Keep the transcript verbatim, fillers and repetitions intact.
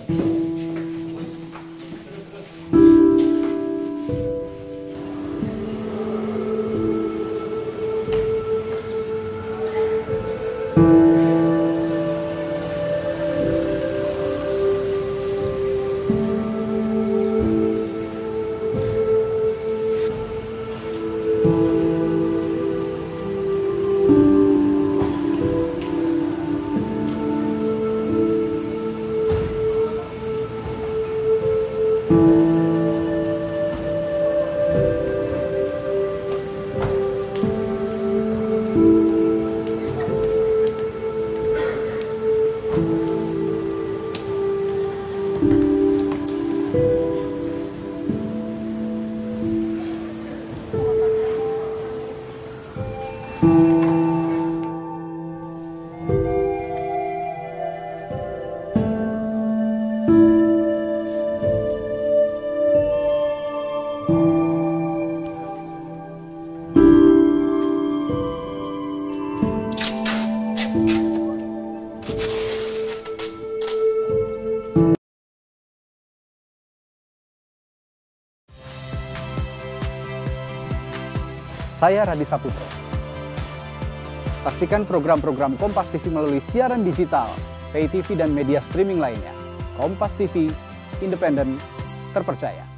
Saya Radi Saputro. Saksikan program-program Kompas T V melalui siaran digital, pay T V dan media streaming lainnya. Kompas T V, independen, terpercaya.